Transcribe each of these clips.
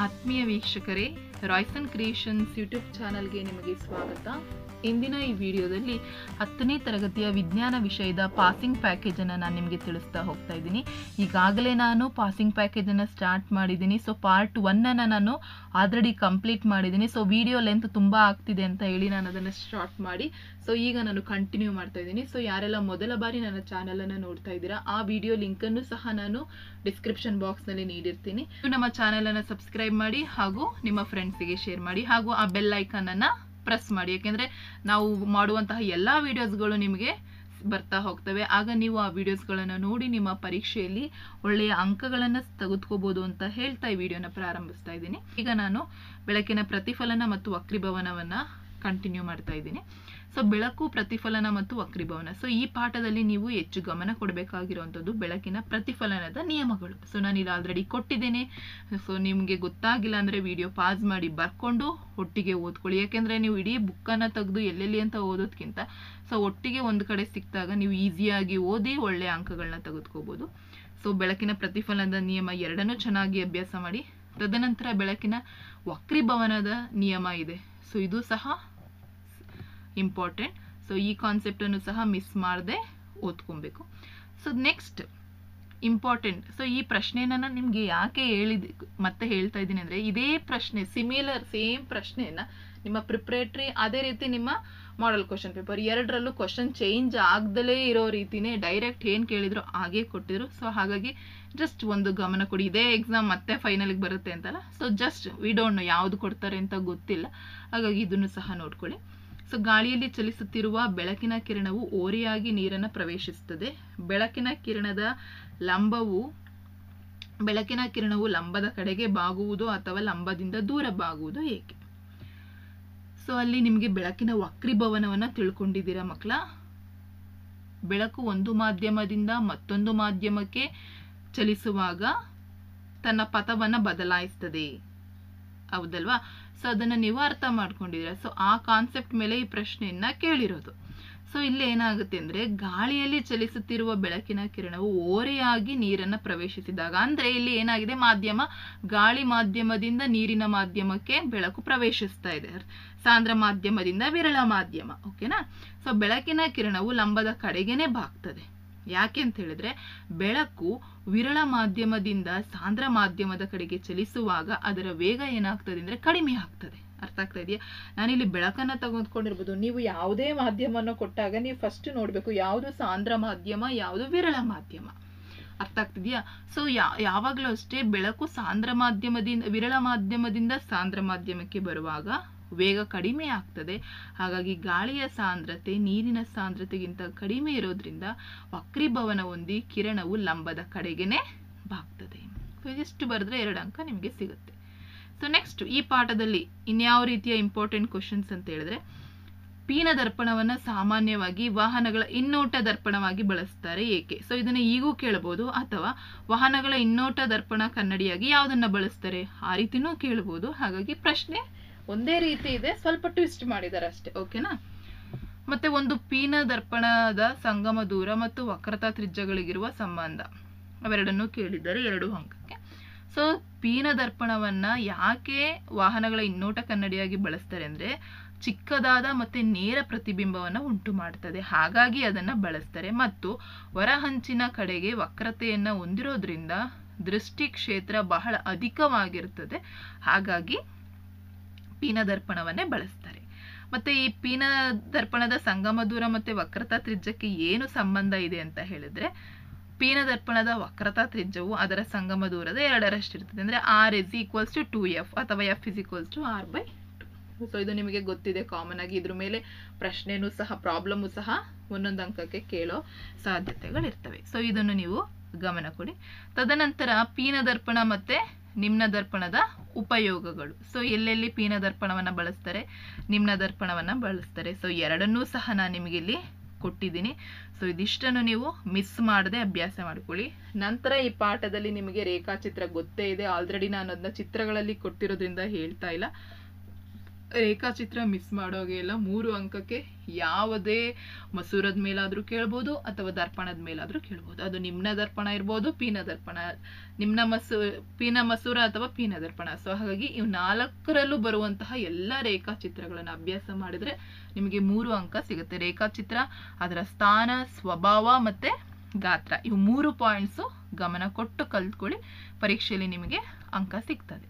ಆತ್ಮೀಯ ವೀಕ್ಷಕರೇ, Royson creations YouTube ಚಾನಲ್ಗೆ ನಿಮಗೆ ಸ್ವಾಗತ. ಇಂದಿನ ಈ ವಿಡಿಯೋದಲ್ಲಿ 10ನೇ ತರಗತಿಯ ವಿಜ್ಞಾನ ವಿಷಯದ ಪಾಸಿಂಗ್ ಪ್ಯಾಕೇಜನ್ನು ನಾನು ನಿಮಗೆ ತಿಳಿಸ್ತಾ ಹೋಗ್ತಾ ಇದ್ದೀನಿ. ಈಗಾಗಲೇ ನಾನು ಪಾಸಿಂಗ್ ಪ್ಯಾಕೇಜನ್ನು ಸ್ಟಾರ್ಟ್ ಮಾಡಿದ್ದೀನಿ. ಸೊ ಪಾರ್ಟ್ 1 ನಾನು ಆಲ್ರೆಡಿ ಕಂಪ್ಲೀಟ್ ಮಾಡಿದ್ದೀನಿ. ಸೊ ವಿಡಿಯೋ ಲೆಂತ್ ತುಂಬ ಆಗ್ತಿದೆ ಅಂತ ಹೇಳಿ ನಾನು ಅದನ್ನು ಸ್ಟಾರ್ಟ್ ಮಾಡಿ ಸೊ ಈಗ ನಾನು ಕಂಟಿನ್ಯೂ ಮಾಡ್ತಾ ಇದ್ದೀನಿ. ಸೊ ಯಾರೆಲ್ಲ ಮೊದಲ ಬಾರಿ ನನ್ನ ಚಾನಲನ್ನು ನೋಡ್ತಾ ಇದ್ದೀರಾ, ಆ ವಿಡಿಯೋ ಲಿಂಕನ್ನು ಸಹ ನಾನು ಡಿಸ್ಕ್ರಿಪ್ಷನ್ ಬಾಕ್ಸ್ನಲ್ಲಿ ನೀಡಿರ್ತೀನಿ. ನಮ್ಮ ಚಾನಲನ್ನು ಸಬ್ಸ್ಕ್ರೈಬ್ ಮಾಡಿ ಹಾಗೂ ನಿಮ್ಮ ಫ್ರೆಂಡ್ಸಿಗೆ ಶೇರ್ ಮಾಡಿ ಹಾಗೂ ಆ ಬೆಲ್ ಐಕನನ್ನು ಪ್ರೆಸ್ ಮಾಡಿ. ಯಾಕೆಂದರೆ ನಾವು ಮಾಡುವಂತಹ ಎಲ್ಲ ವಿಡಿಯೋಸ್ಗಳು ನಿಮಗೆ ಬರ್ತಾ ಹೋಗ್ತವೆ. ಆಗ ನೀವು ಆ ವಿಡಿಯೋಸ್ಗಳನ್ನು ನೋಡಿ ನಿಮ್ಮ ಪರೀಕ್ಷೆಯಲ್ಲಿ ಒಳ್ಳೆಯ ಅಂಕಗಳನ್ನು ತೆಗೆದುಕೋಬಹುದು ಅಂತ ಹೇಳ್ತಾ ಈ ವಿಡಿಯೋನ ಪ್ರಾರಂಭಿಸ್ತಾ ಇದ್ದೀನಿ. ಈಗ ನಾನು ಬೆಳಕಿನ ಪ್ರತಿಫಲನ ಮತ್ತು ವಕ್ರೀಭವನವನ್ನು ಕಂಟಿನ್ಯೂ ಮಾಡ್ತಾ ಇದ್ದೀನಿ. ಸೊ ಬೆಳಕು, ಪ್ರತಿಫಲನ ಮತ್ತು ವಕ್ರೀಭವನ. ಸೊ ಈ ಪಾಠದಲ್ಲಿ ನೀವು ಹೆಚ್ಚು ಗಮನ ಕೊಡಬೇಕಾಗಿರುವಂಥದ್ದು ಬೆಳಕಿನ ಪ್ರತಿಫಲನದ ನಿಯಮಗಳು. ಸೊ ನಾನು ಇಲ್ಲಿ ಆಲ್ರೆಡಿ ಕೊಟ್ಟಿದ್ದೇನೆ. ಸೊ ನಿಮಗೆ ಗೊತ್ತಾಗಿಲ್ಲ ಅಂದರೆ ವಿಡಿಯೋ ಪಾಸ್ ಮಾಡಿ ಬರ್ಕೊಂಡು ಒಟ್ಟಿಗೆ ಓದ್ಕೊಳ್ಳಿ. ಯಾಕೆಂದರೆ ನೀವು ಇಡೀ ಬುಕ್ಕನ್ನು ತೆಗೆದು ಎಲ್ಲೆಲ್ಲಿ ಅಂತ ಓದೋದ್ಕಿಂತ ಸೊ ಒಟ್ಟಿಗೆ ಒಂದು ಕಡೆ ಸಿಕ್ಕಿದಾಗ ನೀವು ಈಸಿಯಾಗಿ ಓದಿ ಒಳ್ಳೆಯ ಅಂಕಗಳನ್ನ ತೆಗೆದುಕೋಬೋದು. ಸೊ ಬೆಳಕಿನ ಪ್ರತಿಫಲನದ ನಿಯಮ 2 ಚೆನ್ನಾಗಿ ಅಭ್ಯಾಸ ಮಾಡಿ. ತದನಂತರ ಬೆಳಕಿನ ವಕ್ರೀಭವನದ ನಿಯಮ ಇದೆ. ಸೊ ಇದು ಸಹ ಇಂಪಾರ್ಟೆಂಟ್. ಸೊ ಈ ಕಾನ್ಸೆಪ್ಟನ್ನು ಸಹ ಮಿಸ್ ಮಾಡದೆ ಓದ್ಕೊಬೇಕು. So next important. ಸೊ ಈ ಪ್ರಶ್ನೆನ ನಿಮಗೆ ಯಾಕೆ ಮತ್ತೆ ಹೇಳ್ತಾ ಇದ್ದೀನಿ ಅಂದರೆ, ಇದೇ ಪ್ರಶ್ನೆ ಸೇಮ್ ಪ್ರಶ್ನೆಯನ್ನು ನಿಮ್ಮ ಪ್ರಿಪ್ರೇಟರಿ ಅದೇ ರೀತಿ ನಿಮ್ಮ ಮಾಡೆಲ್ ಕ್ವಶನ್ ಪೇಪರ್ ಎರಡರಲ್ಲೂ ಕ್ವಶನ್ ಚೇಂಜ್ ಆಗದಲೇ ಇರೋ ರೀತಿನೇ ಡೈರೆಕ್ಟ್ ಏನು ಕೇಳಿದ್ರು ಹಾಗೇ ಕೊಟ್ಟಿದ್ರು. ಸೊ ಹಾಗಾಗಿ ಜಸ್ಟ್ ಒಂದು ಗಮನ ಕೊಡಿ. ಇದೇ ಎಕ್ಸಾಮ್ ಮತ್ತೆ ಫೈನಲ್ಗೆ ಬರುತ್ತೆ ಅಂತಲ್ಲ. So just we don't know ಯಾವುದು ಕೊಡ್ತಾರೆ ಅಂತ ಗೊತ್ತಿಲ್ಲ. ಹಾಗಾಗಿ ಇದನ್ನು ಸಹ ನೋಡ್ಕೊಳ್ಳಿ. ಸೊ ಗಾಳಿಯಲ್ಲಿ ಚಲಿಸುತ್ತಿರುವ ಬೆಳಕಿನ ಕಿರಣವು ಓರೆಯಾಗಿ ನೀರನ್ನು ಪ್ರವೇಶಿಸುತ್ತದೆ. ಬೆಳಕಿನ ಕಿರಣವು ಲಂಬದ ಕಡೆಗೆ ಬಾಗುವುದು ಅಥವಾ ಲಂಬದಿಂದ ದೂರ ಬಾಗುವುದು ಏಕೆ? ಸೊ ಅಲ್ಲಿ ನಿಮಗೆ ಬೆಳಕಿನ ವಕ್ರೀಭವನವನ್ನು ತಿಳ್ಕೊಂಡಿದ್ದೀರಾ ಮಕ್ಕಳ. ಬೆಳಕು ಒಂದು ಮಾಧ್ಯಮದಿಂದ ಮತ್ತೊಂದು ಮಾಧ್ಯಮಕ್ಕೆ ಚಲಿಸುವಾಗ ತನ್ನ ಪಥವನ್ನು ಬದಲಾಯಿಸ್ತದೆ, ಹೌದಲ್ವಾ? ಸೊ ಅದನ್ನು ನೀವು ಅರ್ಥ ಮಾಡ್ಕೊಂಡಿದ್ದೀರಾ. ಸೊ ಆ ಕಾನ್ಸೆಪ್ಟ್ ಮೇಲೆ ಈ ಪ್ರಶ್ನೆಯನ್ನ ಕೇಳಿರೋದು. ಸೊ ಇಲ್ಲಿ ಏನಾಗುತ್ತೆ ಅಂದರೆ, ಗಾಳಿಯಲ್ಲಿ ಚಲಿಸುತ್ತಿರುವ ಬೆಳಕಿನ ಕಿರಣವು ಓರೆಯಾಗಿ ನೀರನ್ನು ಪ್ರವೇಶಿಸಿದಾಗ, ಅಂದರೆ ಇಲ್ಲಿ ಏನಾಗಿದೆ, ಗಾಳಿ ಮಾಧ್ಯಮದಿಂದ ನೀರಿನ ಮಾಧ್ಯಮಕ್ಕೆ ಬೆಳಕು ಪ್ರವೇಶಿಸ್ತಾ ಇದೆ, ಸಾಂದ್ರ ಮಾಧ್ಯಮದಿಂದ ವಿರಳ ಮಾಧ್ಯಮ. ಓಕೆನಾ? ಸೊ ಬೆಳಕಿನ ಕಿರಣವು ಲಂಬದ ಕಡೆಗೇನೆ ಬಾಗ್ತದೆ. ಯಾಕೆ ಅಂತ ಹೇಳಿದ್ರೆ, ಬೆಳಕು ವಿರಳ ಮಾಧ್ಯಮದಿಂದ ಸಾಂದ್ರ ಮಾಧ್ಯಮದ ಕಡೆಗೆ ಚಲಿಸುವಾಗ ಅದರ ವೇಗ ಏನಾಗ್ತದೆ ಅಂದರೆ ಕಡಿಮೆ ಆಗ್ತದೆ. ಅರ್ಥ ಆಗ್ತಾ ಇದೆಯಾ? ನಾನಿಲ್ಲಿ ಬೆಳಕನ್ನು ತೆಗೆದುಕೊಂಡಿರ್ಬೋದು. ನೀವು ಯಾವುದೇ ಮಾಧ್ಯಮವನ್ನು ಕೊಟ್ಟಾಗ ನೀವು ಫಸ್ಟ್ ನೋಡಬೇಕು ಯಾವುದು ಸಾಂದ್ರ ಮಾಧ್ಯಮ, ಯಾವುದು ವಿರಳ ಮಾಧ್ಯಮ. ಅರ್ಥ ಆಗ್ತಿದೆಯಾ? ಸೊ ಯಾವಾಗಲೂ ಅಷ್ಟೇ ಬೆಳಕು ವಿರಳ ಮಾಧ್ಯಮದಿಂದ ಸಾಂದ್ರ ಮಾಧ್ಯಮಕ್ಕೆ ಬರುವಾಗ ವೇಗ ಕಡಿಮೆ ಆಗ್ತದೆ. ಹಾಗಾಗಿ ಗಾಳಿಯ ಸಾಂದ್ರತೆ ನೀರಿನ ಸಾಂದ್ರತೆಗಿಂತ ಕಡಿಮೆ ಇರೋದ್ರಿಂದ ವಕ್ರೀಭವನ ಹೊಂದಿ ಕಿರಣವು ಲಂಬದ ಕಡೆಗೇನೆ ಬಾಗ್ತದೆ. ಸೊ ಇದಿಷ್ಟು ಬರೆದ್ರೆ 2 ಅಂಕ ನಿಮಗೆ ಸಿಗುತ್ತೆ. ಸೊ ನೆಕ್ಸ್ಟ್ ಈ ಪಾಠದಲ್ಲಿ ಇನ್ಯಾವ ರೀತಿಯ ಇಂಪಾರ್ಟೆಂಟ್ ಕ್ವಶನ್ಸ್ ಅಂತ ಹೇಳಿದ್ರೆ, ಪೀನ ದರ್ಪಣವನ್ನು ಸಾಮಾನ್ಯವಾಗಿ ವಾಹನಗಳ ಹಿನ್ನೋಟ ದರ್ಪಣವಾಗಿ ಬಳಸ್ತಾರೆ ಏಕೆ? ಸೊ ಇದನ್ನು ಈಗೂ ಕೇಳಬಹುದು. ಅಥವಾ ವಾಹನಗಳ ಹಿನ್ನೋಟ ದರ್ಪಣ ಕನ್ನಡಿಯಾಗಿ ಯಾವುದನ್ನ ಬಳಸ್ತಾರೆ, ಆ ರೀತಿನೂ ಕೇಳಬಹುದು. ಹಾಗಾಗಿ ಪ್ರಶ್ನೆ ಒಂದೇ ರೀತಿ ಇದೆ, ಸ್ವಲ್ಪ ಟ್ವಿಸ್ಟ್ ಮಾಡಿದ್ದಾರೆ ಅಷ್ಟೇ. ಓಕೆನಾ? ಮತ್ತೆ ಒಂದು ಪೀನ ದರ್ಪಣದ ಸಂಗಮ ದೂರ ಮತ್ತು ವಕ್ರತಾ ತ್ರಿಜ್ಯಗಳಿಗಿರುವ ಸಂಬಂಧ, ಅವೆರಡನ್ನೂ ಕೇಳಿದ್ದಾರೆ 2 ಅಂಕಕ್ಕೆ. ಸೊ ಪೀನ ದರ್ಪಣವನ್ನ ಯಾಕೆ ವಾಹನಗಳ ಹಿನ್ನೋಟ ಕನ್ನಡಿಯಾಗಿ ಬಳಸ್ತಾರೆ ಅಂದರೆ, ಚಿಕ್ಕದಾದ ಮತ್ತೆ ನೇರ ಪ್ರತಿಬಿಂಬವನ್ನು ಉಂಟು ಮಾಡ್ತದೆ, ಹಾಗಾಗಿ ಅದನ್ನ ಬಳಸ್ತಾರೆ. ಮತ್ತು ಹೊರಹಂಚಿನ ಕಡೆಗೆ ವಕ್ರತೆಯನ್ನ ಹೊಂದಿರೋದ್ರಿಂದ ದೃಷ್ಟಿ ಕ್ಷೇತ್ರ ಬಹಳ ಅಧಿಕವಾಗಿರ್ತದೆ, ಹಾಗಾಗಿ ಪೀನ ದರ್ಪಣವನ್ನೇ ಬಳಸ್ತಾರೆ. ಮತ್ತೆ ಈ ಪೀನ ದರ್ಪಣದ ಸಂಗಮ ದೂರ ಮತ್ತೆ ವಕ್ರತಾ ತ್ರಿಜ್ಯಕ್ಕೆ ಏನು ಸಂಬಂಧ ಇದೆ ಅಂತ ಹೇಳಿದ್ರೆ, ಪೀನ ದರ್ಪಣದ ವಕ್ರತಾ ತ್ರಿಜ್ಯವು ಅದರ ಸಂಗಮ ದೂರದ 2ರಷ್ಟು ಇರ್ತದೆ. ಅಂದ್ರೆ R = 2f ಅಥವಾ f = r/2. ಸೊ ಇದು ನಿಮಗೆ ಗೊತ್ತಿದೆ ಕಾಮನ್ ಆಗಿ. ಇದ್ರ ಮೇಲೆ ಪ್ರಶ್ನೆನೂ ಸಹ ಪ್ರಾಬ್ಲಮ್ಮು ಸಹ 1 ಅಂಕಕ್ಕೆ ಕೇಳೋ ಸಾಧ್ಯತೆಗಳಿರ್ತವೆ. ಸೊ ಇದನ್ನು ನೀವು ಗಮನ ಕೊಡಿ. ತದನಂತರ ಪೀನ ದರ್ಪಣ ಮತ್ತೆ ನಿಮ್ನ ದರ್ಪಣದ ಉಪಯೋಗಗಳು. ಸೊ ಎಲ್ಲೆಲ್ಲಿ ಪೀನ ದರ್ಪಣವನ್ನು ಬಳಸ್ತಾರೆ, ನಿಮ್ನ ದರ್ಪಣವನ್ನು ಬಳಸ್ತಾರೆ. ಸೊ ಎರಡನ್ನೂ ಸಹ ನಾನು ನಿಮಗೆ ಇಲ್ಲಿ ಕೊಟ್ಟಿದ್ದೀನಿ. ಸೊ ಇದಿಷ್ಟನ್ನು ನೀವು ಮಿಸ್ ಮಾಡದೆ ಅಭ್ಯಾಸ ಮಾಡ್ಕೊಳ್ಳಿ. ನಂತರ ಈ ಪಾಠದಲ್ಲಿ ನಿಮಗೆ ರೇಖಾಚಿತ್ರ ಗೊತ್ತೇ ಇದೆ, ಆಲ್ರೆಡಿ ನಾನು ಅದನ್ನ ಚಿತ್ರಗಳಲ್ಲಿ ಕೊಟ್ಟಿರೋದ್ರಿಂದ ಹೇಳ್ತಾ ಇಲ್ಲ. ರೇಖಾಚಿತ್ರ ಮಿಸ್ ಮಾಡೋಗೆ ಇಲ್ಲ. 3 ಅಂಕಕ್ಕೆ ಯಾವುದೇ ಮಸೂರದ ಮೇಲಾದರೂ ಕೇಳ್ಬೋದು ಅಥವಾ ದರ್ಪಣದ ಮೇಲಾದರೂ ಕೇಳ್ಬೋದು. ಅದು ನಿಮ್ನ ದರ್ಪಣ ಇರ್ಬೋದು, ಪೀನ ದರ್ಪಣ, ಪೀನ ಮಸೂರ ಅಥವಾ ಪೀನ ದರ್ಪಣ. ಸೊ ಹಾಗಾಗಿ ಇವು 4ರಲ್ಲೂ ಬರುವಂತಹ ಎಲ್ಲ ರೇಖಾಚಿತ್ರಗಳನ್ನು ಅಭ್ಯಾಸ ಮಾಡಿದ್ರೆ ನಿಮಗೆ 3 ಅಂಕ ಸಿಗುತ್ತೆ. ರೇಖಾಚಿತ್ರ, ಅದರ ಸ್ಥಾನ, ಸ್ವಭಾವ ಮತ್ತೆ ಗಾತ್ರ, ಇವು 3 ಪಾಯಿಂಟ್ಸು ಗಮನ ಕೊಟ್ಟು ಕಲ್ತ್ಕೊಳ್ಳಿ. ಪರೀಕ್ಷೆಯಲ್ಲಿ ನಿಮಗೆ ಅಂಕ ಸಿಗ್ತದೆ.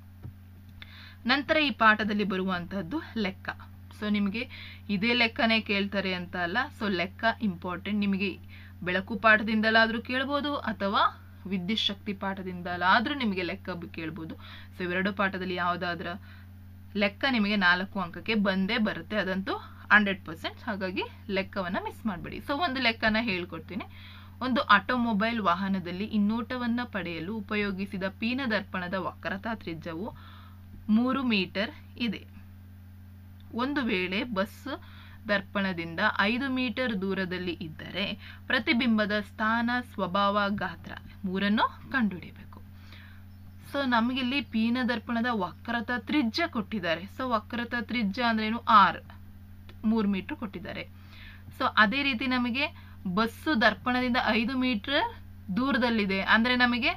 ನಂತರ ಈ ಪಾಠದಲ್ಲಿ ಬರುವಂತಹದ್ದು ಲೆಕ್ಕ. ಸೊ ನಿಮಗೆ ಇದೇ ಲೆಕ್ಕನೇ ಕೇಳ್ತಾರೆ ಅಂತ ಅಲ್ಲ. ಸೊ ಲೆಕ್ಕ ಇಂಪಾರ್ಟೆಂಟ್. ನಿಮಗೆ ಬೆಳಕು ಪಾಠದಿಂದಲಾದ್ರೂ ಕೇಳ್ಬೋದು ಅಥವಾ ವಿದ್ಯುತ್ ಶಕ್ತಿ ಪಾಠದಿಂದಲಾದ್ರೂ ನಿಮಗೆ ಲೆಕ್ಕ ಕೇಳ್ಬೋದು. ಸೊ ಇವೆರಡು ಪಾಠದಲ್ಲಿ ಯಾವುದಾದ್ರ ಲೆಕ್ಕ ನಿಮಗೆ 4 ಅಂಕಕ್ಕೆ ಬಂದೇ ಬರುತ್ತೆ, ಅದಂತೂ 100%. ಹಾಗಾಗಿ ಲೆಕ್ಕವನ್ನ ಮಿಸ್ ಮಾಡಬೇಡಿ. ಸೊ ಒಂದು ಲೆಕ್ಕನ ಹೇಳ್ಕೊಡ್ತೀನಿ. ಒಂದು ಆಟೋಮೊಬೈಲ್ ವಾಹನದಲ್ಲಿ ಹಿನ್ನೋಟವನ್ನ ಪಡೆಯಲು ಉಪಯೋಗಿಸಿದ ಪೀನ ದರ್ಪಣದ ವಕ್ರತಾ ತ್ರಿಜ್ಯವು 3 ಮೀಟರ್ ಇದೆ. ಒಂದು ವೇಳೆ ಬಸ್ ದರ್ಪಣದಿಂದ 5 ಮೀಟರ್ ದೂರದಲ್ಲಿ ಇದ್ದರೆ ಪ್ರತಿಬಿಂಬದ ಸ್ಥಾನ, ಸ್ವಭಾವ, ಗಾತ್ರ 3 ಕಂಡುಹಿಡಿಯಬೇಕು. ಸೊ ನಮಗಿಲ್ಲಿ ಪೀನ ದರ್ಪಣದ ವಕ್ರತಾ ತ್ರಿಜ್ಯ ಕೊಟ್ಟಿದ್ದಾರೆ. ಸೊ ವಕ್ರತಾ ತ್ರಿಜ್ಯ ಅಂದ್ರೇನು? R, 3 ಮೀಟರ್ ಕೊಟ್ಟಿದ್ದಾರೆ. ಸೊ ಅದೇ ರೀತಿ ನಮಗೆ ಬಸ್ಸು ದರ್ಪಣದಿಂದ 5 ಮೀಟರ್ ದೂರದಲ್ಲಿದೆ ಅಂದ್ರೆ ನಮಗೆ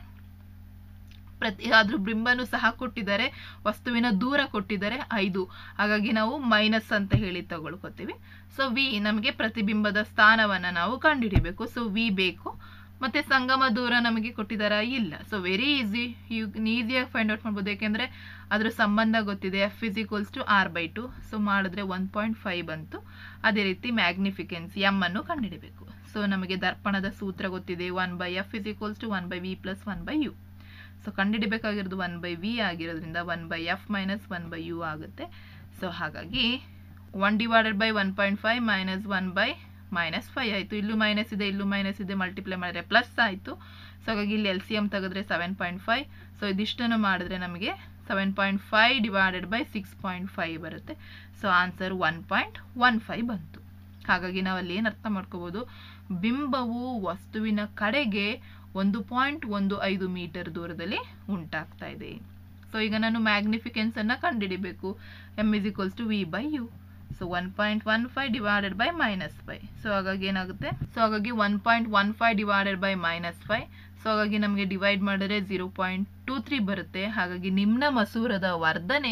ಅದ್ರ ಬಿಂಬನು ಸಹ ಕೊಟ್ಟಿದ್ದಾರೆ, ವಸ್ತುವಿನ ದೂರ ಕೊಟ್ಟಿದ್ದಾರೆ 5. ಹಾಗಾಗಿ ನಾವು ಮೈನಸ್ ಅಂತ ಹೇಳಿ ತಗೊಳ್ಕೊತೀವಿ. ಸೊ ವಿ ನಮಗೆ ಪ್ರತಿಬಿಂಬದ ಸ್ಥಾನವನ್ನ ನಾವು ಕಂಡುಹಿಡಿಬೇಕು. ಸೊ ವಿ ಬೇಕು. ಮತ್ತೆ ಸಂಗಮ ದೂರ ನಮಗೆ ಕೊಟ್ಟಿದಾರ? ಇಲ್ಲ. ಸೊ ವೆರಿ ಈಸಿ, ಈಸಿಯಾಗಿ ಫೈಂಡ್ ಔಟ್ ಮಾಡ್ಬೋದು. ಯಾಕೆಂದ್ರೆ ಅದ್ರ ಸಂಬಂಧ ಗೊತ್ತಿದೆ, F = R/2. ಸೊ ಮಾಡಿದ್ರೆ 1.5 ಬಂತು. ಅದೇ ರೀತಿ ಮ್ಯಾಗ್ನಿಫಿಕೆನ್ಸ್ M ಅನ್ನು ಕಂಡುಹಿಡಿಬೇಕು. ಸೊ ನಮಗೆ ದರ್ಪಣದ ಸೂತ್ರ ಗೊತ್ತಿದೆ, 1/F = 1/V + 1/U. So ಕಂಡುಹಿಡಿಬೇಕಾಗಿರೋದು 1/V ಆಗಿರೋದ್ರಿಂದ 1/F - 1/U ಆಗುತ್ತೆ. ಸೊ ಹಾಗಾಗಿ 1/1.5 - 1/-5 ಆಯಿತು. ಇಲ್ಲೂ ಮೈನಸ್ ಇದೆ, ಇಲ್ಲೂ ಮೈನಸ್ ಇದೆ, ಮಲ್ಟಿಪ್ಲೈ ಮಾಡಿದ್ರೆ ಪ್ಲಸ್ ಆಯಿತು. ಸೊ ಹಾಗಾಗಿ ಇಲ್ಲಿ LCM ತೆಗೆದ್ರೆ 7.5. ಸೊ ಇದಿಷ್ಟನ್ನು ಮಾಡಿದ್ರೆ ನಮಗೆ 7.5 / 6.5 ಬರುತ್ತೆ. ಸೊ ಆನ್ಸರ್ 1.15 ಬಂತು. ಹಾಗಾಗಿ ನಾವಲ್ಲಿ ಏನು ಅರ್ಥ ಮಾಡ್ಕೋಬಹುದು? ಬಿಂಬವು ವಸ್ತುವಿನ ಕಡೆಗೆ 1.15 ಮೀಟರ್ ದೂರದಲ್ಲಿ ಉಂಟಾಗ್ತಾ ಇದೆ. ಸೊ ಈಗ ನಾನು ಮ್ಯಾಗ್ನಿಫಿಕೆನ್ಸ್ ಅನ್ನ ಕಂಡುಹಿಡಿಬೇಕು. M = V/U. ಸೊ 1.15 / -5. ಸೊ ಹಾಗಾಗಿ ಏನಾಗುತ್ತೆ? ಸೊ ಹಾಗಾಗಿ 1.15 / -5. ಸೊ ಹಾಗಾಗಿ ನಮಗೆ ಡಿವೈಡ್ ಮಾಡಿದ್ರೆ 0.23 ಬರುತ್ತೆ. ಹಾಗಾಗಿ ನಿಮ್ನ ಮಸೂರದ ವರ್ಧನೆ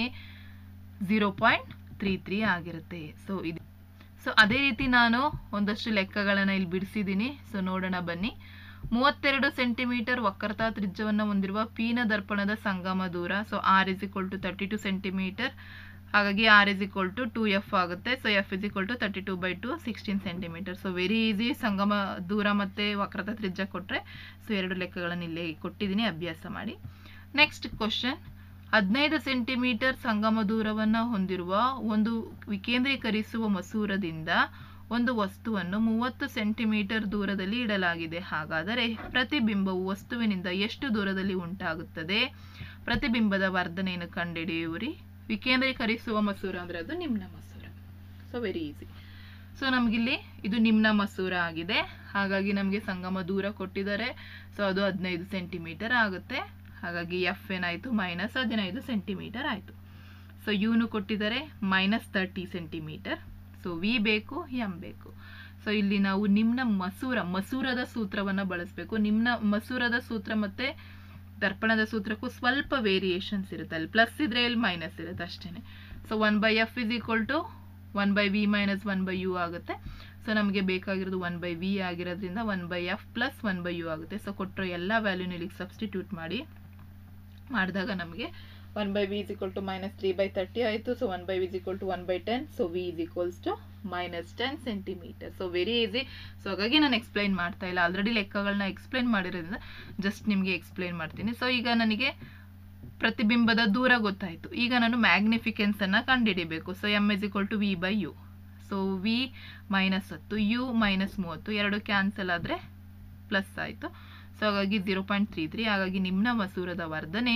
0.33 ಆಗಿರುತ್ತೆ. ಸೊ ಅದೇ ರೀತಿ ನಾನು ಒಂದಷ್ಟು ಲೆಕ್ಕಗಳನ್ನ ಇಲ್ಲಿ ಬಿಡಿಸಿದ್ದೀನಿ. ಸೊ ನೋಡೋಣ ಬನ್ನಿ. 32 ಸೆಂಟಿಮೀಟರ್ ವಕ್ರತಾ ತ್ರಿಜ್ಯವನ್ನು ಹೊಂದಿರುವ ಪೀನ ದರ್ಪಣದ ಸಂಗಮ ದೂರ. So R = 32 centimetre. ಹಾಗಾಗಿ R = 2F ಆಗುತ್ತೆ. So F = 32/2, 16 centimetre. So very easy. ಸಂಗಮ ದೂರ ಮತ್ತೆ ವಕ್ರತಾ ತ್ರಿಜ್ಯ ಕೊಟ್ರೆ ಸೊ 2 ಲೆಕ್ಕಗಳನ್ನು ಇಲ್ಲಿ ಕೊಟ್ಟಿದ್ದೀನಿ, ಅಭ್ಯಾಸ ಮಾಡಿ. Next question. 15 ಸೆಂಟಿಮೀಟರ್ ಸಂಗಮ ದೂರವನ್ನು ಹೊಂದಿರುವ ಒಂದು ವಿಕೇಂದ್ರೀಕರಿಸುವ ಮಸೂರದಿಂದ ಒಂದು ವಸ್ತುವನ್ನು 30 ಸೆಂಟಿಮೀಟರ್ ದೂರದಲ್ಲಿ ಇಡಲಾಗಿದೆ. ಹಾಗಾದರೆ ಪ್ರತಿಬಿಂಬವು ವಸ್ತುವಿನಿಂದ ಎಷ್ಟು ದೂರದಲ್ಲಿ ಉಂಟಾಗುತ್ತದೆ? ಪ್ರತಿಬಿಂಬದ ವರ್ಧನೆಯನ್ನು ಕಂಡುಹಿಡಿಯುವಿರಿ. ವಿಕೇಂದ್ರೀಕರಿಸುವ ಮಸೂರ ಅಂದ್ರೆ ಅದು ನಿಮ್ನ ಮಸೂರ. So very easy. ಸೊ ನಮಗಿಲ್ಲಿ ಇದು ನಿಮ್ನ ಮಸೂರ ಆಗಿದೆ. ಹಾಗಾಗಿ ನಮಗೆ ಸಂಗಮ ದೂರ ಕೊಟ್ಟಿದ್ದಾರೆ. ಸೊ ಅದು 15 ಸೆಂಟಿಮೀಟರ್ ಆಗುತ್ತೆ. ಹಾಗಾಗಿ F ಏನಾಯಿತು? -15 ಸೆಂಟಿಮೀಟರ್ ಆಯಿತು. ಸೊ ಯುನು ಕೊಟ್ಟಿದ್ದಾರೆ -30 ಸೆಂಟಿಮೀಟರ್. ಸೊ ವಿ ಬೇಕು, M ಬೇಕು. ಸೊ ಇಲ್ಲಿ ನಾವು ನಿಮ್ನ ಮಸೂರದ ಸೂತ್ರವನ್ನು ಬಳಸಬೇಕು. ನಿಮ್ನ ಮಸೂರದ ಸೂತ್ರ ಮತ್ತೆ ದರ್ಪಣದ ಸೂತ್ರಕ್ಕೂ ಸ್ವಲ್ಪ ವೇರಿಯೇಷನ್ಸ್ ಇರುತ್ತೆ. ಅಲ್ಲಿ ಪ್ಲಸ್ ಇದ್ರೆ ಇಲ್ಲಿ ಮೈನಸ್ ಇರುತ್ತೆ ಅಷ್ಟೇನೆ. ಸೊ 1/F = 1/V - 1/U ಆಗುತ್ತೆ. ಸೊ ನಮಗೆ ಬೇಕಾಗಿರೋದು 1/V ಆಗಿರೋದ್ರಿಂದ 1/F + 1/U ಆಗುತ್ತೆ. ಸೊ ಕೊಟ್ಟರೆ ಎಲ್ಲ ವ್ಯಾಲ್ಯೂನ ಇಲ್ಲಿಗೆ ಸಬ್ಸ್ಟಿಟ್ಯೂಟ್ ಮಾಡಿದಾಗ ನಮಗೆ 1/V = -3/30 ಆಯಿತು. So 1/V = 1/10. So V = -10 centimetre. So very easy. So ಹಾಗಾಗಿ ನಾನು ಎಕ್ಸ್ಪ್ಲೈನ್ ಮಾಡ್ತಾ ಇಲ್ಲ, ಆಲ್ರೆಡಿ ಲೆಕ್ಕಗಳನ್ನ ಎಕ್ಸ್ಪ್ಲೈನ್ ಮಾಡಿರೋದ್ರಿಂದ ಜಸ್ಟ್ ನಿಮಗೆ ಎಕ್ಸ್ಪ್ಲೈನ್ ಮಾಡ್ತೀನಿ. ಸೊ ಈಗ ನನಗೆ ಪ್ರತಿಬಿಂಬದ ದೂರ ಗೊತ್ತಾಯಿತು. ಈಗ ನಾನು ಮ್ಯಾಗ್ನಿಫಿಕೆನ್ಸ್ ಅನ್ನ ಕಂಡುಹಿಡಿಬೇಕು. So M = V/U. So V -10, U -30, 2 cancel ಆದರೆ ಪ್ಲಸ್ ಆಯಿತು. ಸೊ ಹಾಗಾಗಿ 0.33. ಹಾಗಾಗಿ ನಿಮ್ನ ಮಸೂರದ ವರ್ಧನೆ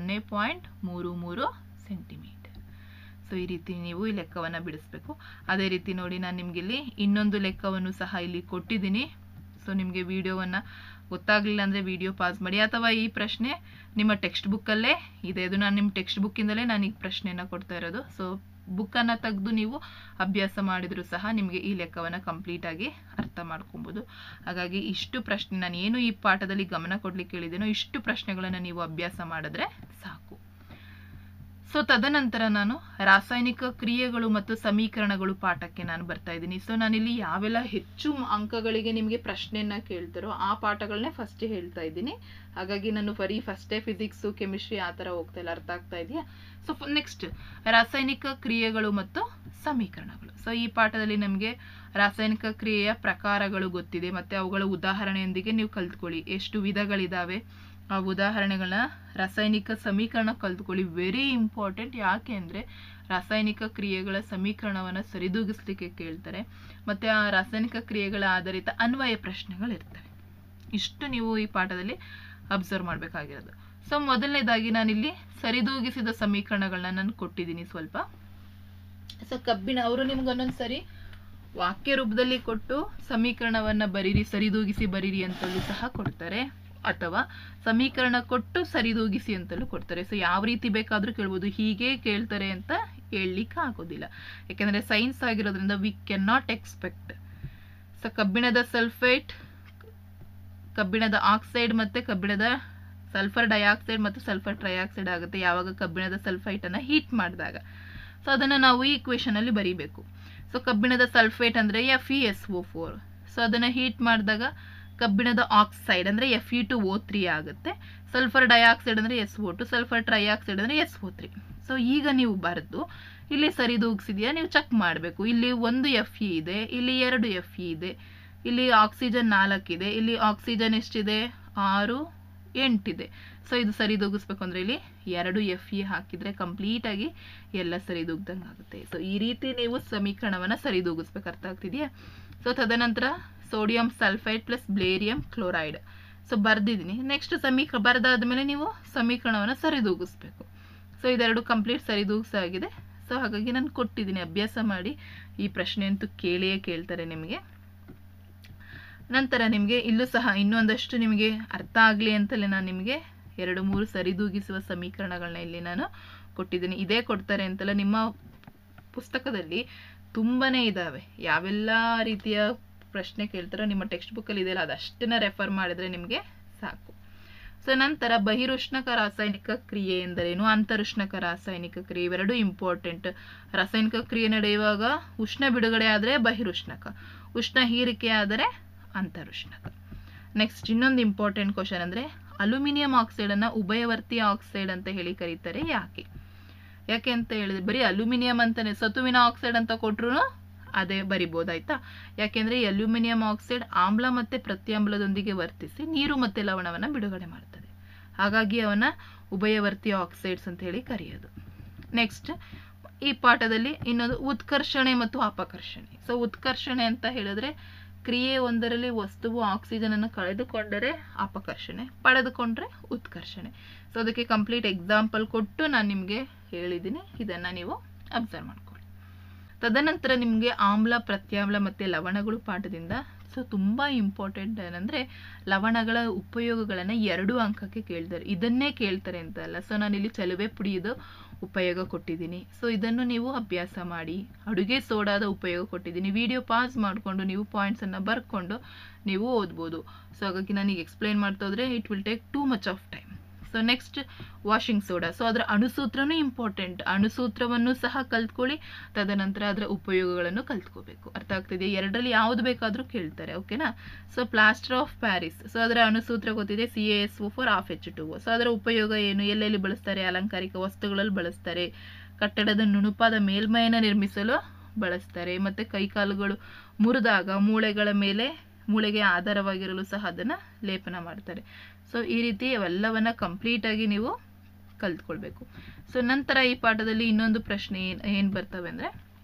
0.33 ಸೆಂಟಿಮೀಟರ್. ಸೊ ಈ ರೀತಿ ನೀವು ಈ ಲೆಕ್ಕವನ್ನು ಬಿಡಿಸ್ಬೇಕು. ಅದೇ ರೀತಿ ನೋಡಿ, ನಾನು ನಿಮ್ಗೆ ಇಲ್ಲಿ ಇನ್ನೊಂದು ಲೆಕ್ಕವನ್ನು ಸಹ ಇಲ್ಲಿ ಕೊಟ್ಟಿದ್ದೀನಿ. ಸೊ ನಿಮಗೆ ವಿಡಿಯೋವನ್ನು ಗೊತ್ತಾಗಲಿಲ್ಲ ಅಂದರೆ ವಿಡಿಯೋ ಪಾಸ್ ಮಾಡಿ, ಅಥವಾ ಈ ಪ್ರಶ್ನೆ ನಿಮ್ಮ ಟೆಕ್ಸ್ಟ್ ಬುಕ್ಕಲ್ಲೇ ಇದೆ. ಅದು ನಾನು ನಿಮ್ಮ ಟೆಕ್ಸ್ಟ್ ಬುಕ್ಕಿಂದಲೇ ನಾನು ಈ ಪ್ರಶ್ನೆಯನ್ನು ಕೊಡ್ತಾ ಇರೋದು. ಸೊ ಬುಕ್ಕನ್ನು ತೆಗೆದು ನೀವು ಅಭ್ಯಾಸ ಮಾಡಿದರೂ ಸಹ ನಿಮಗೆ ಈ ಲೆಕ್ಕವನ್ನು ಕಂಪ್ಲೀಟಾಗಿ ಅರ್ಥ ಮಾಡ್ಕೊಬೋದು. ಹಾಗಾಗಿ ಇಷ್ಟು ಪ್ರಶ್ನೆ ನಾನು ಏನು ಈ ಪಾಠದಲ್ಲಿ ಗಮನ ಕೊಡ್ಲಿಕ್ಕೆ ಹೇಳಿದ್ದೇನೋ ಇಷ್ಟು ಪ್ರಶ್ನೆಗಳನ್ನು ನೀವು ಅಭ್ಯಾಸ ಮಾಡಿದ್ರೆ ಸಾಕು. ಸೊ ತದನಂತರ ನಾನು ರಾಸಾಯನಿಕ ಕ್ರಿಯೆಗಳು ಮತ್ತು ಸಮೀಕರಣಗಳು ಪಾಠಕ್ಕೆ ನಾನು ಬರ್ತಾ ಇದ್ದೀನಿ. ಸೊ ನಾನಿಲ್ಲಿ ಯಾವೆಲ್ಲ ಹೆಚ್ಚು ಅಂಕಗಳಿಗೆ ನಿಮಗೆ ಪ್ರಶ್ನೆಯನ್ನ ಕೇಳ್ತಾರೋ ಆ ಪಾಠಗಳನ್ನೇ ಫಸ್ಟ್ ಹೇಳ್ತಾ ಇದ್ದೀನಿ. ಹಾಗಾಗಿ ನಾನು ಬರೀ ಫಸ್ಟೇ ಫಿಸಿಕ್ಸು ಕೆಮಿಸ್ಟ್ರಿ ಆ ಥರ ಹೋಗ್ತಾ ಇಲ್ಲ. ಅರ್ಥ ಆಗ್ತಾ ಇದೆಯಾ? ಸೊ ನೆಕ್ಸ್ಟ್ ರಾಸಾಯನಿಕ ಕ್ರಿಯೆಗಳು ಮತ್ತು ಸಮೀಕರಣಗಳು. ಸೊ ಈ ಪಾಠದಲ್ಲಿ ನಮಗೆ ರಾಸಾಯನಿಕ ಕ್ರಿಯೆಯ ಪ್ರಕಾರಗಳು ಗೊತ್ತಿದೆ, ಮತ್ತು ಅವುಗಳ ಉದಾಹರಣೆಯೊಂದಿಗೆ ನೀವು ಕಲ್ತ್ಕೊಳ್ಳಿ. ಎಷ್ಟು ವಿಧಗಳಿದಾವೆ ಆ ಉದಾಹರಣೆಗಳನ್ನ, ರಾಸಾಯನಿಕ ಸಮೀಕರಣ ಕಲ್ತ್ಕೊಳ್ಳಿ. Very important. ಯಾಕೆ ಅಂದರೆ ರಾಸಾಯನಿಕ ಕ್ರಿಯೆಗಳ ಸಮೀಕರಣವನ್ನು ಸರಿದೂಗಿಸ್ಲಿಕ್ಕೆ ಕೇಳ್ತಾರೆ, ಮತ್ತು ಆ ರಾಸಾಯನಿಕ ಕ್ರಿಯೆಗಳ ಆಧಾರಿತ ಅನ್ವಯ ಪ್ರಶ್ನೆಗಳಿರ್ತವೆ. ಇಷ್ಟು ನೀವು ಈ ಪಾಠದಲ್ಲಿ ಅಬ್ಸರ್ವ್ ಮಾಡಬೇಕಾಗಿರೋದು. ಸೊ ಮೊದಲನೇದಾಗಿ ನಾನಿಲ್ಲಿ ಸರಿದೂಗಿಸಿದ ಸಮೀಕರಣಗಳನ್ನ ನಾನು ಕೊಟ್ಟಿದ್ದೀನಿ ಸ್ವಲ್ಪ. ಸೊ ಅವರು ನಿಮ್ಗೆ ಒಂದೊಂದ್ಸರಿ ವಾಕ್ಯ ರೂಪದಲ್ಲಿ ಕೊಟ್ಟು ಸಮೀಕರಣವನ್ನು ಬರೀರಿ, ಸರಿದೂಗಿಸಿ ಬರೀರಿ ಅಂತಲೂ ಸಹ ಕೊಡ್ತಾರೆ, ಅಥವಾ ಸಮೀಕರಣ ಕೊಟ್ಟು ಸರಿದೂಗಿಸಿ ಅಂತಲೂ ಕೊಡ್ತಾರೆ. ಸೊ ಯಾವ ರೀತಿ ಬೇಕಾದರೂ ಕೇಳ್ಬೋದು. ಹೀಗೆ ಕೇಳ್ತಾರೆ ಅಂತ ಹೇಳಲಿಕ್ಕೆ ಆಗೋದಿಲ್ಲ, ಯಾಕೆಂದರೆ ಸೈನ್ಸ್ ಆಗಿರೋದ್ರಿಂದ we can not expect. So ಕಬ್ಬಿಣದ ಸಲ್ಫೇಟ್, ಕಬ್ಬಿಣದ ಆಕ್ಸೈಡ್ ಮತ್ತು ಕಬ್ಬಿಣದ ಸಲ್ಫರ್ ಡೈಆಕ್ಸೈಡ್ ಮತ್ತು ಸಲ್ಫರ್ ಟ್ರೈಆಕ್ಸೈಡ್ ಆಗುತ್ತೆ ಯಾವಾಗ ಕಬ್ಬಿಣದ ಸಲ್ಫೈಟನ್ನು ಹೀಟ್ ಮಾಡಿದಾಗ. ಸೊ ಅದನ್ನು ನಾವು ಈ ಇಕ್ವೇಷನಲ್ಲಿ ಬರೀಬೇಕು. ಸೊ ಕಬ್ಬಿಣದ ಸಲ್ಫೇಟ್ ಅಂದರೆ FeSO4. ಸೊ ಅದನ್ನು ಹೀಟ್ ಮಾಡಿದಾಗ ಕಬ್ಬಿಣದ ಆಕ್ಸೈಡ್ ಅಂದರೆ Fe2O3 ಆಗುತ್ತೆ. ಸಲ್ಫರ್ ಡೈಆಕ್ಸೈಡ್ ಅಂದರೆ SO2, ಸಲ್ಫರ್ ಟ್ರೈಆಕ್ಸೈಡ್ ಅಂದರೆ SO3. ಸೊ ಈಗ ನೀವು ಬರೆದು ಇಲ್ಲಿ ಸರಿದೂಗಿಸಿದೆಯಾ ನೀವು ಚೆಕ್ ಮಾಡಬೇಕು. ಇಲ್ಲಿ 1 Fe ಇದೆ, ಇಲ್ಲಿ 2 Fe ಇದೆ, ಇಲ್ಲಿ ಆಕ್ಸಿಜನ್ 4 ಇದೆ, ಇಲ್ಲಿ ಆಕ್ಸಿಜನ್ ಎಷ್ಟಿದೆ 6, 8 ಇದೆ. ಸೊ ಇದು ಸರಿದೂಗಿಸ್ಬೇಕು ಅಂದರೆ ಇಲ್ಲಿ 2 Fe ಹಾಕಿದರೆ ಕಂಪ್ಲೀಟಾಗಿ ಎಲ್ಲ ಸರಿದೂಗ್ದಂಗೆ ಆಗುತ್ತೆ. ಸೊ ಈ ರೀತಿ ನೀವು ಸಮೀಕರಣವನ್ನು ಸರಿದೂಗಿಸ್ಬೇಕು. ಅರ್ಥ ಆಗ್ತಿದೆಯಾ? ಸೊ ತದನಂತರ sodium sulphide plus barium chloride. So ಬರ್ದಿದ್ದೀನಿ. ನೆಕ್ಸ್ಟ್ ಬರೆದಾದ್ಮೇಲೆ ನೀವು ಸಮೀಕರಣವನ್ನು ಸರಿದೂಗಿಸ್ಬೇಕು. ಸೊ ಇದೆರಡು ಕಂಪ್ಲೀಟ್ ಸರಿದೂಗಿಸಾಗಿದೆ. ಸೊ ಹಾಗಾಗಿ ನಾನು ಕೊಟ್ಟಿದ್ದೀನಿ, ಅಭ್ಯಾಸ ಮಾಡಿ. ಈ ಪ್ರಶ್ನೆ ಅಂತೂ ಕೇಳಿಯೇ ಕೇಳ್ತಾರೆ ನಿಮಗೆ. ನಂತರ ನಿಮಗೆ ಇಲ್ಲೂ ಸಹ ಇನ್ನೊಂದಷ್ಟು ನಿಮಗೆ ಅರ್ಥ ಆಗಲಿ ಅಂತಲೇ ನಾನು ನಿಮಗೆ 2-3 ಸರಿದೂಗಿಸುವ ಸಮೀಕರಣಗಳನ್ನ ಇಲ್ಲಿ ನಾನು ಕೊಟ್ಟಿದ್ದೀನಿ. ಇದೇ ಕೊಡ್ತಾರೆ ಅಂತಲ್ಲ, ನಿಮ್ಮ ಪುಸ್ತಕದಲ್ಲಿ ತುಂಬಾ ಇದ್ದಾವೆ. ಯಾವೆಲ್ಲ ರೀತಿಯ ಪ್ರಶ್ನೆ ಕೇಳ್ತಾರೋ ನಿಮ್ಮ ಟೆಕ್ಸ್ಟ್ ಬುಕ್ಕಲ್ಲಿ ಇದೆಯಲ್ಲ ಅದಷ್ಟನ್ನ ರೆಫರ್ ಮಾಡಿದರೆ ನಿಮಗೆ ಸಾಕು. ಸೊ ನಂತರ ಬಹಿರುಷ್ಣಕ ರಾಸಾಯನಿಕ ಕ್ರಿಯೆ ಎಂದರೇನು, ಅಂತರುಷ್ಣಕ ರಾಸಾಯನಿಕ ಕ್ರಿಯೆ, ಇವೆರಡು ಇಂಪಾರ್ಟೆಂಟ್. ರಾಸಾಯನಿಕ ಕ್ರಿಯೆ ನಡೆಯುವಾಗ ಉಷ್ಣ ಬಿಡುಗಡೆ ಆದರೆ ಬಹಿರುಷ್ಣಕ, ಉಷ್ಣ ಹೀರಿಕೆ ಆದರೆ ಅಂತರುಷ್ಣಕ. ನೆಕ್ಸ್ಟ್ ಇನ್ನೊಂದು ಇಂಪಾರ್ಟೆಂಟ್ ಕ್ವಶನ್ ಅಂದರೆ ಅಲ್ಯೂಮಿನಿಯಂ ಆಕ್ಸೈಡನ್ನು ಉಭಯವರ್ತಿ ಆಕ್ಸೈಡ್ ಅಂತ ಹೇಳಿ ಕರೀತಾರೆ. ಯಾಕೆ ಅಂತ ಹೇಳಿದ್ರೆ ಬರೀ ಅಲ್ಯೂಮಿನಿಯಂ ಅಂತಾನೆ, ಸತುವಿನ ಆಕ್ಸೈಡ್ ಅಂತ ಕೊಟ್ರು ಅದೇ ಬರಿಬೋದಾಯ್ತಾ. ಯಾಕೆಂದ್ರೆ ಅಲ್ಯೂಮಿನಿಯಂ ಆಕ್ಸೈಡ್ ಆಮ್ಲ ಮತ್ತೆ ಪ್ರತ್ಯಾಮ್ಲದೊಂದಿಗೆ ವರ್ತಿಸಿ ನೀರು ಮತ್ತೆ ಲವಣವನ್ನು ಬಿಡುಗಡೆ ಮಾಡ್ತದೆ. ಹಾಗಾಗಿ ಅವನ್ನ ಉಭಯವರ್ತಿ ಆಕ್ಸೈಡ್ಸ್ ಅಂತ ಹೇಳಿ ಕರೆಯೋದು. ನೆಕ್ಸ್ಟ್ ಈ ಪಾಠದಲ್ಲಿ ಇನ್ನೊಂದು ಉತ್ಕರ್ಷಣೆ ಮತ್ತು ಅಪಕರ್ಷಣೆ. ಸೊ ಉತ್ಕರ್ಷಣೆ ಅಂತ ಹೇಳಿದ್ರೆ ಕ್ರಿಯೆ ಒಂದರಲ್ಲಿ ವಸ್ತುವು ಆಕ್ಸಿಜನ್ ಅನ್ನು ಕಳೆದುಕೊಂಡರೆ ಅಪಕರ್ಷಣೆ, ಪಡೆದುಕೊಂಡ್ರೆ ಉತ್ಕರ್ಷಣೆ. ಸೊ ಅದಕ್ಕೆ ಕಂಪ್ಲೀಟ್ ಎಕ್ಸಾಂಪಲ್ ಕೊಟ್ಟು ನಾನು ನಿಮಗೆ ಹೇಳಿದ್ದೀನಿ, ಇದನ್ನ ನೀವು ಅಬ್ಸರ್ವ್ ಮಾಡ್ಕೊಳ್ಳಿ. ತದನಂತರ ನಿಮಗೆ ಆಮ್ಲ, ಪ್ರತ್ಯಾಮ್ಲ ಮತ್ತು ಲವಣಗಳು ಪಾಠದಿಂದ ಸೊ ತುಂಬ ಇಂಪಾರ್ಟೆಂಟ್ ಏನಂದರೆ ಲವಣಗಳ ಉಪಯೋಗಗಳನ್ನು 2 ಅಂಕಕ್ಕೆ ಕೇಳ್ತಾರೆ. ಇದನ್ನೇ ಕೇಳ್ತಾರೆ ಅಂತ ಅಲ್ಲ. ಸೊ ನಾನಿಲ್ಲಿ ಚಲುವೆ ಪುಡಿಯೋದು ಉಪಯೋಗ ಕೊಟ್ಟಿದ್ದೀನಿ. ಸೊ ಇದನ್ನು ನೀವು ಅಭ್ಯಾಸ ಮಾಡಿ. ಅಡುಗೆ ಸೋಡಾದ ಉಪಯೋಗ ಕೊಟ್ಟಿದ್ದೀನಿ. ವಿಡಿಯೋ ಪಾಸ್ ಮಾಡಿಕೊಂಡು ನೀವು ಪಾಯಿಂಟ್ಸನ್ನು ಬರ್ಕೊಂಡು ನೀವು ಓದ್ಬೋದು. ಸೊ ಹಾಗಾಗಿ ನಾನೀಗ ಎಕ್ಸ್ಪ್ಲೈನ್ ಮಾಡ್ತಾ ಹೋದರೆ it will take too much of time. So next washing soda. So ಅದರ ಅಣುಸೂತ್ರನೂ ಇಂಪಾರ್ಟೆಂಟ್. ಅಣುಸೂತ್ರವನ್ನು ಸಹ ಕಲ್ತ್ಕೊಳ್ಳಿ, ತದನಂತರ ಅದರ ಉಪಯೋಗಗಳನ್ನು ಕಲ್ತ್ಕೋಬೇಕು. ಅರ್ಥ ಆಗ್ತಿದೆ? 2ರಲ್ಲಿ ಯಾವುದು ಬೇಕಾದರೂ ಕೇಳ್ತಾರೆ, ಓಕೆನಾ? So plaster of Paris. So ಅದರ ಅಣುಸೂತ್ರ ಗೊತ್ತಿದೆ, CaSO4 H2O. ಸೊ ಅದರ ಉಪಯೋಗ ಏನು, ಎಲ್ಲೆಲ್ಲಿ ಬಳಸ್ತಾರೆ? ಅಲಂಕಾರಿಕ ವಸ್ತುಗಳಲ್ಲಿ ಬಳಸ್ತಾರೆ, ಕಟ್ಟಡದ ನುಣುಪಾದ ಮೇಲ್ಮೈಯನ್ನು ನಿರ್ಮಿಸಲು ಬಳಸ್ತಾರೆ, ಮತ್ತು ಕೈಕಾಲುಗಳು ಮುರಿದಾಗ ಮೂಳೆಗೆ ಆಧಾರವಾಗಿರಲು ಸಹ ಅದನ್ನು ಲೇಪನ ಮಾಡ್ತಾರೆ. ಸೊ ಈ ರೀತಿ ಅವೆಲ್ಲವನ್ನ ಕಂಪ್ಲೀಟಾಗಿ ನೀವು ಕಲ್ತ್ಕೊಳ್ಬೇಕು. ಸೊ ನಂತರ ಈ ಪಾಠದಲ್ಲಿ ಇನ್ನೊಂದು ಪ್ರಶ್ನೆ ಏನು ಬರ್ತವೆ ಅಂದರೆ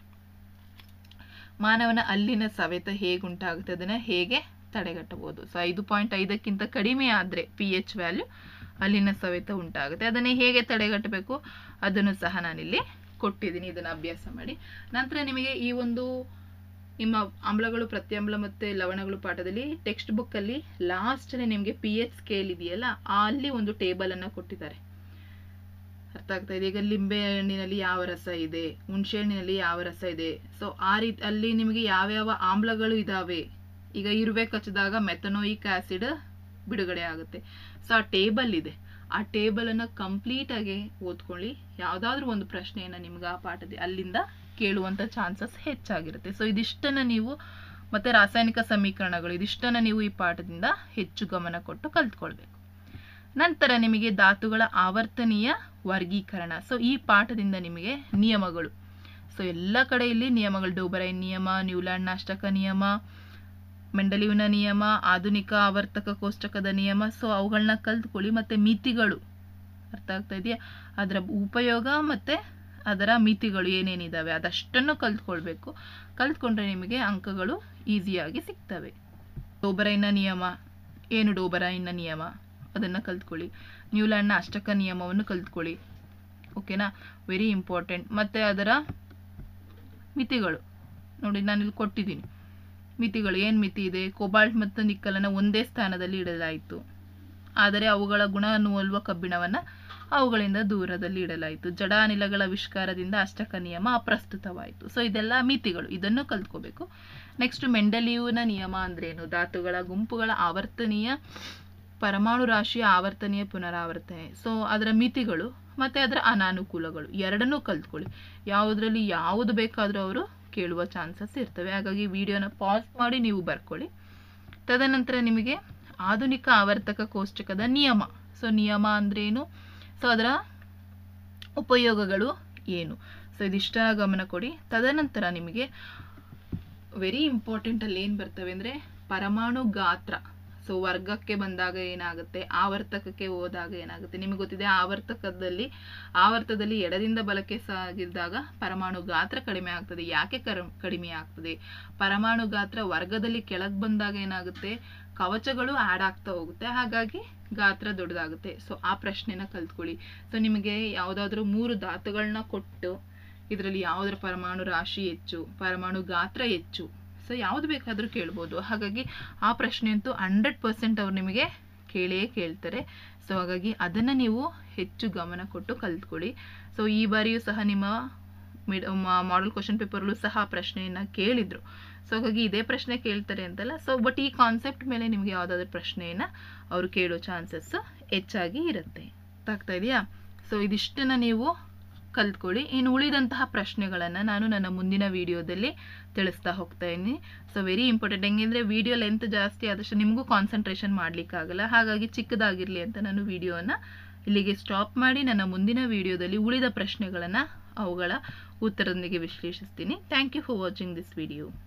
ಮಾನವನ ಹಲ್ಲಿನ ಸವೆತ ಹೇಗುಂಟಾಗುತ್ತೆ, ಅದನ್ನು ಹೇಗೆ ತಡೆಗಟ್ಟಬಹುದು. ಸೊ 5.5ಕ್ಕಿಂತ ಕಡಿಮೆ ಆದರೆ pH ವ್ಯಾಲ್ಯೂ ಹಲ್ಲಿನ ಸವೆತ ಉಂಟಾಗುತ್ತೆ. ಅದನ್ನೇ ಹೇಗೆ ತಡೆಗಟ್ಟಬೇಕು ಅದನ್ನು ಸಹ ನಾನಿಲ್ಲಿ ಕೊಟ್ಟಿದ್ದೀನಿ. ಇದನ್ನು ಅಭ್ಯಾಸ ಮಾಡಿ. ನಂತರ ನಿಮಗೆ ಈ ಒಂದು ನಿಮ್ಮ ಆಮ್ಲಗಳು, ಪ್ರತ್ಯಾಮ್ಲ ಮತ್ತು ಲವಣಗಳು ಪಾಠದಲ್ಲಿ ಟೆಕ್ಸ್ಟ್ ಬುಕ್ಕಲ್ಲಿ ಲಾಸ್ಟಲ್ಲಿ ನಿಮಗೆ pH ಸ್ಕೇಲ್ ಇದೆಯಲ್ಲ ಅಲ್ಲಿ ಒಂದು ಟೇಬಲನ್ನು ಕೊಟ್ಟಿದ್ದಾರೆ. ಅರ್ಥ ಆಗ್ತಾ ಇದೆ? ಈಗ ಲಿಂಬೆ ಹಣ್ಣಿನಲ್ಲಿ ಯಾವ ರಸ ಇದೆ, ಹುಣಸೆ ಹಣ್ಣಿನಲ್ಲಿ ಯಾವ ರಸ ಇದೆ, ಸೊ ಆ ರೀತಿ ಅಲ್ಲಿ ನಿಮಗೆ ಯಾವ್ಯಾವ ಆಮ್ಲಗಳು ಇದಾವೆ. ಈಗ ಇರುವೆ ಕಚ್ಚಿದಾಗ ಮೆಥನೋಯಿಕ್ ಆಸಿಡ್ ಬಿಡುಗಡೆ ಆಗುತ್ತೆ. ಸೊ ಆ ಟೇಬಲ್ ಇದೆ, ಆ ಟೇಬಲನ್ನು ಕಂಪ್ಲೀಟಾಗಿ ಓದ್ಕೊಳ್ಳಿ. ಯಾವುದಾದ್ರೂ ಒಂದು ಪ್ರಶ್ನೆಯನ್ನು ನಿಮ್ಗೆ ಆ ಪಾಠದ ಅಲ್ಲಿಂದ ಕೇಳುವಂಥ ಚಾನ್ಸಸ್ ಹೆಚ್ಚಾಗಿರುತ್ತೆ. ಸೊ ಇದಿಷ್ಟನ್ನು ನೀವು ಮತ್ತು ರಾಸಾಯನಿಕ ಸಮೀಕರಣಗಳು ಇದಿಷ್ಟನ್ನು ನೀವು ಈ ಪಾಠದಿಂದ ಹೆಚ್ಚು ಗಮನ ಕೊಟ್ಟು ಕಲ್ತ್ಕೊಳ್ಬೇಕು. ನಂತರ ನಿಮಗೆ ಧಾತುಗಳ ಆವರ್ತನೀಯ ವರ್ಗೀಕರಣ. ಸೊ ಈ ಪಾಠದಿಂದ ನಿಮಗೆ ನಿಯಮಗಳು, ಸೊ ಎಲ್ಲ ಕಡೆ ಇಲ್ಲಿ ನಿಯಮಗಳು, ಡೋಬರೈನ್ ನಿಯಮ, ನ್ಯೂಲ್ಯಾಂಡ್ ನಾಷ್ಟಕ ನಿಯಮ, ಮೆಂಡಲೀವ್ನ ನಿಯಮ, ಆಧುನಿಕ ಆವರ್ತಕ ಕೋಷ್ಟಕದ ನಿಯಮ, ಸೊ ಅವುಗಳನ್ನ ಕಲ್ತ್ಕೊಳ್ಳಿ. ಮತ್ತು ಮಿತಿಗಳು ಅರ್ಥ ಆಗ್ತಾ ಇದೆಯಾ, ಅದರ ಉಪಯೋಗ ಮತ್ತು ಅದರ ಮಿತಿಗಳು ಏನೇನಿದ್ದಾವೆ ಅದಷ್ಟನ್ನು ಕಲ್ತ್ಕೊಳ್ಬೇಕು. ಕಲ್ತ್ಕೊಂಡ್ರೆ ನಿಮಗೆ ಅಂಕಗಳು ಈಸಿಯಾಗಿ ಸಿಗ್ತವೆ. ಡೋಬರೈನ್ನ ನಿಯಮ ಏನು, ಡೋಬರೈನ್ನ ನಿಯಮ ಅದನ್ನು ಕಲ್ತ್ಕೊಳ್ಳಿ. ನ್ಯೂಲ್ಯಾಂಡ್ನ ಅಷ್ಟಕ ನಿಯಮವನ್ನು ಕಲ್ತ್ಕೊಳ್ಳಿ. ಓಕೆನಾ, ವೆರಿ ಇಂಪಾರ್ಟೆಂಟ್. ಮತ್ತು ಅದರ ಮಿತಿಗಳು ನೋಡಿ, ನಾನಿಲ್ಲಿ ಕೊಟ್ಟಿದ್ದೀನಿ ಮಿತಿಗಳು. ಏನು ಮಿತಿ ಇದೆ, ಕೋಬಾಲ್ಟ್ ಮತ್ತು ನಿಕ್ಕಲನ್ನು ಒಂದೇ ಸ್ಥಾನದಲ್ಲಿ ಇಡಲಾಯಿತು, ಆದರೆ ಅವುಗಳ ಗುಣವನ್ನು ಹೋಲುವ ಕಬ್ಬಿಣವನ್ನು ಅವುಗಳಿಂದ ದೂರದಲ್ಲಿ ಇಡಲಾಯಿತು. ಜಡ ಅನಿಲಗಳ ವಿಷ್ಕಾರದಿಂದ ಅಷ್ಟಕ ನಿಯಮ ಅಪ್ರಸ್ತುತವಾಯಿತು. ಸೊ ಇದೆಲ್ಲ ಮಿತಿಗಳು, ಇದನ್ನು ಕಲ್ತ್ಕೋಬೇಕು. ನೆಕ್ಸ್ಟ್ ಮೆಂಡಲೀವ್ನ ನಿಯಮ ಅಂದ್ರೇನು, ಧಾತುಗಳ ಗುಂಪುಗಳ ಆವರ್ತನೀಯ ಪರಮಾಣು ರಾಶಿಯ ಆವರ್ತನೀಯ ಪುನರಾವರ್ತನೆ. ಸೊ ಅದರ ಮಿತಿಗಳು ಮತ್ತು ಅದರ ಅನಾನುಕೂಲಗಳು ಎರಡನ್ನೂ ಕಲ್ತ್ಕೊಳ್ಳಿ. ಯಾವುದರಲ್ಲಿ ಯಾವುದು ಬೇಕಾದರೂ ಅವರು ಕೇಳುವ ಚಾನ್ಸಸ್ ಇರ್ತವೆ. ಹಾಗಾಗಿ ವಿಡಿಯೋನ ಪಾಸ್ ಮಾಡಿ ನೀವು ಬರ್ಕೊಳ್ಳಿ. ತದನಂತರ ನಿಮಗೆ ಆಧುನಿಕ ಆವರ್ತಕ ಕೋಷ್ಟಕದ ನಿಯಮ. ಸೊ ನಿಯಮ ಅಂದ್ರೇನು, ಸೊ ಅದರ ಉಪಯೋಗಗಳು ಏನು, ಸೊ ಇದಿಷ್ಟ ಗಮನ ಕೊಡಿ. ತದನಂತರ ನಿಮಗೆ ವೆರಿ ಇಂಪಾರ್ಟೆಂಟ್ ಅಲ್ಲಿ ಏನು ಬರ್ತವೆ ಅಂದರೆ ಪರಮಾಣು ಗಾತ್ರ. ಸೊ ವರ್ಗಕ್ಕೆ ಬಂದಾಗ ಏನಾಗುತ್ತೆ, ಆವರ್ತಕಕ್ಕೆ ಹೋದಾಗ ಏನಾಗುತ್ತೆ, ನಿಮಗೆ ಗೊತ್ತಿದೆ ಆವರ್ತದಲ್ಲಿ ಎಡದಿಂದ ಬಲಕ್ಕೆ ಸಾಗಿದಾಗ ಪರಮಾಣು ಗಾತ್ರ ಕಡಿಮೆ ಆಗ್ತದೆ. ಯಾಕೆ ಕಡಿಮೆ ಆಗ್ತದೆ, ಪರಮಾಣು ಗಾತ್ರ ವರ್ಗದಲ್ಲಿ ಕೆಳಗೆ ಬಂದಾಗ ಏನಾಗುತ್ತೆ, ಕವಚಗಳು ಆ್ಯಡ್ ಆಗ್ತಾ ಹೋಗುತ್ತೆ, ಹಾಗಾಗಿ ಗಾತ್ರ ದೊಡ್ಡದಾಗುತ್ತೆ. ಸೊ ಆ ಪ್ರಶ್ನೆನ ಕಲ್ತ್ಕೊಳ್ಳಿ. ಸೊ ನಿಮಗೆ ಯಾವುದಾದ್ರೂ 3 ಧಾತುಗಳನ್ನ ಕೊಟ್ಟು ಇದರಲ್ಲಿ ಯಾವುದರ ಪರಮಾಣು ರಾಶಿ ಹೆಚ್ಚು, ಪರಮಾಣು ಗಾತ್ರ ಹೆಚ್ಚು, ಸೊ ಯಾವುದು ಬೇಕಾದರೂ ಕೇಳ್ಬೋದು. ಹಾಗಾಗಿ ಆ ಪ್ರಶ್ನೆ ಅಂತೂ 100% ಅವ್ರು ನಿಮಗೆ ಕೇಳ್ತಾರೆ. ಸೊ ಹಾಗಾಗಿ ಅದನ್ನು ನೀವು ಹೆಚ್ಚು ಗಮನ ಕೊಟ್ಟು ಕಲ್ತ್ಕೊಳ್ಳಿ. ಸೊ ಈ ಬಾರಿಯೂ ಸಹ ನಿಮ್ಮ ಮಾಡಲ್ ಕ್ವಶನ್ ಪೇಪರ್ಲು ಸಹ ಆ ಪ್ರಶ್ನೆಯನ್ನು ಕೇಳಿದ್ರು. ಸೊ ಹಾಗಾಗಿ ಇದೇ ಪ್ರಶ್ನೆ ಕೇಳ್ತಾರೆ ಅಂತಲ್ಲ, ಸೊ ಬಟ್ ಈ ಕಾನ್ಸೆಪ್ಟ್ ಮೇಲೆ ನಿಮಗೆ ಯಾವುದಾದ್ರೂ ಪ್ರಶ್ನೆಯನ್ನು ಅವರು ಕೇಳೋ ಚಾನ್ಸಸ್ ಹೆಚ್ಚಾಗಿ ಇರುತ್ತೆ. ಆಗ್ತಾ ಇದೆಯಾ? ಸೊ ಇದಿಷ್ಟನ್ನು ನೀವು ಕಲ್ತ್ಕೊಳ್ಳಿ. ಇನ್ನು ಉಳಿದಂತಹ ಪ್ರಶ್ನೆಗಳನ್ನು ನಾನು ನನ್ನ ಮುಂದಿನ ವಿಡಿಯೋದಲ್ಲಿ ತಿಳಿಸ್ತಾ ಹೋಗ್ತಾ ಇದ್ದೀನಿ. So very important. ಹೆಂಗೆಂದರೆ ವಿಡಿಯೋ ಲೆಂತ್ ಜಾಸ್ತಿ ಆದಷ್ಟು ನಿಮಗೂ ಕಾನ್ಸಂಟ್ರೇಷನ್ ಮಾಡಲಿಕ್ಕಾಗಲ್ಲ. ಹಾಗಾಗಿ ಚಿಕ್ಕದಾಗಿರಲಿ ಅಂತ ನಾನು ವಿಡಿಯೋನ ಇಲ್ಲಿಗೆ ಸ್ಟಾಪ್ ಮಾಡಿ ನನ್ನ ಮುಂದಿನ ವಿಡಿಯೋದಲ್ಲಿ ಉಳಿದ ಪ್ರಶ್ನೆಗಳನ್ನು ಅವುಗಳ ಉತ್ತರದೊಂದಿಗೆ ವಿಶ್ಲೇಷಿಸ್ತೀನಿ. Thank you for watching this video.